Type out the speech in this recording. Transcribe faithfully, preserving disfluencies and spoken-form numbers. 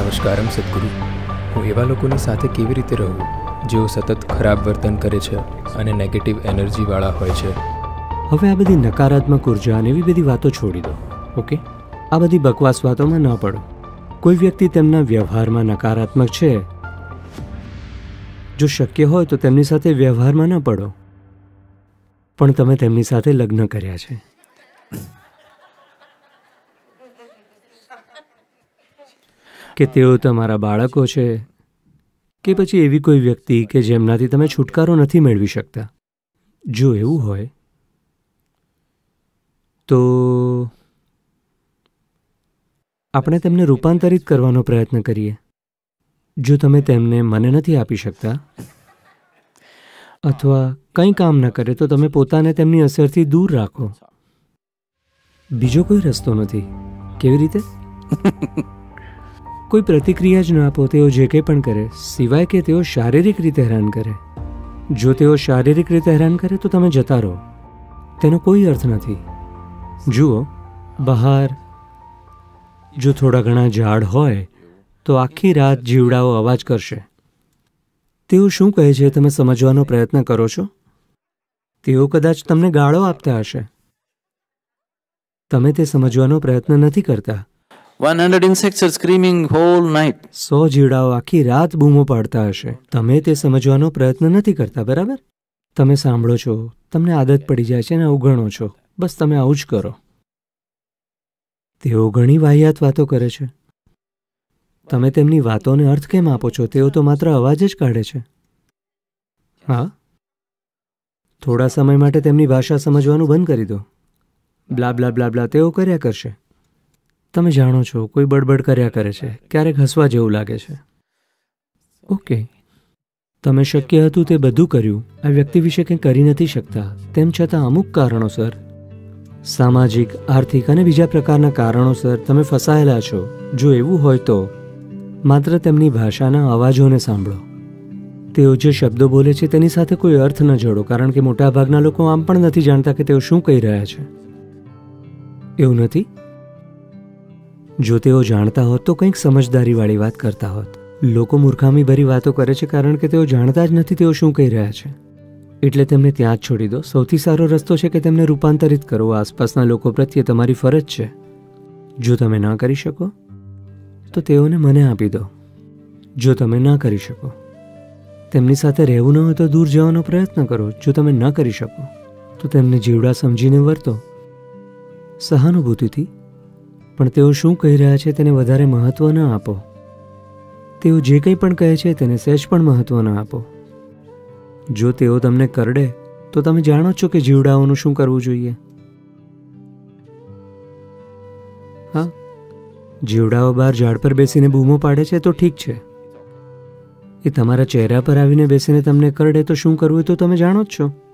નમસ્કારમ સદગુરુ. હું એવા લોકોની સાથે કેવી રીતે રહું જેઓ સતત ખરાબ વર્તન કરે છે અને નેગેટિવ એનર્જીવાળા હોય છે? હવે આ બધી નકારાત્મક ઉર્જા અને એવી બધી વાતો છોડી દો. ઓકે, આ બધી બકવાસ વાતોમાં ન પડો. કોઈ વ્યક્તિ તેમના વ્યવહારમાં નકારાત્મક છે, જો શક્ય હોય તો તેમની સાથે વ્યવહારમાં ન પડો, પણ તમે તેમની સાથે લગ્ન કર્યા છે. કે તેઓ તમારા બાળકો છે, કે પછી એવી કોઈ વ્યક્તિ કે જેમનાથી તમે છુટકારો નથી મેળવી શકતા. જો એવું હોય તો આપણે તેમને રૂપાંતરિત કરવાનો પ્રયત્ન કરીએ. જો તમે તેમને મને નથી આપી શકતા અથવા કંઈ કામ ન કરે તો તમે પોતાને તેમની અસરથી દૂર રાખો. બીજો કોઈ રસ્તો નથી. કેવી રીતે? કોઈ પ્રતિક્રિયા જ ન આપો. તેઓ જે કંઈ પણ કરે, સિવાય કે તેઓ શારીરિક રીતે હેરાન કરે. જો તેઓ શારીરિક રીતે હેરાન કરે તો તમે જતા રહો. તેનો કોઈ અર્થ નથી. જુઓ, બહાર જો થોડા ઘણા ઝાડ હોય તો આખી રાત જીવડાઓ અવાજ કરશે. તેઓ શું કહે છે તમે સમજવાનો પ્રયત્ન કરો છો? તેઓ કદાચ તમને ગાળો આપતા હશે. તમે તે સમજવાનો પ્રયત્ન નથી કરતા. one hundred insects are screaming whole night. સો જીવડાઓ આખી રાત બૂમો પાડતા હશે. તમે તે સમજવાનો પ્રયત્ન નથી કરતા, બરાબર? તમે સાંભળો છો, તમને આદત પડી જાય છે અને અવગણો છો. બસ તમે આવું જ કરો. તેઓ ઘણી વાહિયાત વાતો કરે છે. તમે તેમની વાતોને અર્થ કેમ આપો છો? તેઓ તો માત્ર અવાજ જ કાઢે છે. હા, થોડા સમય માટે તેમની ભાષા સમજવાનું બંધ કરી દો. બ્લા બ્લા બ્લા બ્લા તેઓ કર્યા કરશે. તમે જાણો છો, કોઈ બડબડ કર્યા કરે છે, ક્યારેક હસવા જેવું લાગે છે. ઓકે, તમે શક્ય હતું તે બધું કર્યું. આ વ્યક્તિ વિશે કંઈ કરી નથી શકતા. તેમ છતાં અમુક કારણોસર, સામાજિક, આર્થિક અને બીજા પ્રકારના કારણોસર તમે ફસાયેલા છો. જો એવું હોય તો માત્ર તેમની ભાષાના અવાજોને સાંભળો. તેઓ જે શબ્દો બોલે છે તેની સાથે કોઈ અર્થ ન જોડો, કારણ કે મોટાભાગના લોકો આમ પણ નથી જાણતા કે તેઓ શું કહી રહ્યા છે. એવું નથી? જો તેઓ જાણતા હોત તો કંઈક સમજદારીવાળી વાત કરતા હોત. લોકો મૂર્ખામીભરી વાતો કરે છે કારણ કે તેઓ જાણતા જ નથી તેઓ શું કહી રહ્યા છે. એટલે તેમને ત્યાં જ છોડી દો. સૌથી સારો રસ્તો છે કે તેમને રૂપાંતરિત કરો. આસપાસના લોકો પ્રત્યે તમારી ફરજ છે. જો તમે ના કરી શકો તો તેઓને મને આપી દો. જો તમે ના કરી શકો, તેમની સાથે રહેવું ન હોય તો દૂર જવાનો પ્રયત્ન કરો. જો તમે ન કરી શકો તો તેમને જીવડા સમજીને વર્તો, સહાનુભૂતિથી. પણ તેઓ શું કહી રહ્યા છે તેને વધારે મહત્ત્વ ન આપો. તેઓ જે કંઈ પણ કહે છે તેને સહેજ પણ મહત્ત્વ ન આપો. જો તેઓ તમને કરડે તો તમે જાણો છો કે જીવડાઓનું શું કરવું જોઈએ. હા, જીવડાઓ બહાર ઝાડ પર બેસીને બૂમો પાડે છે તો ઠીક છે. એ તમારા ચહેરા પર આવીને બેસીને તમને કરડે તો શું કરવું તો તમે જાણો જ છો.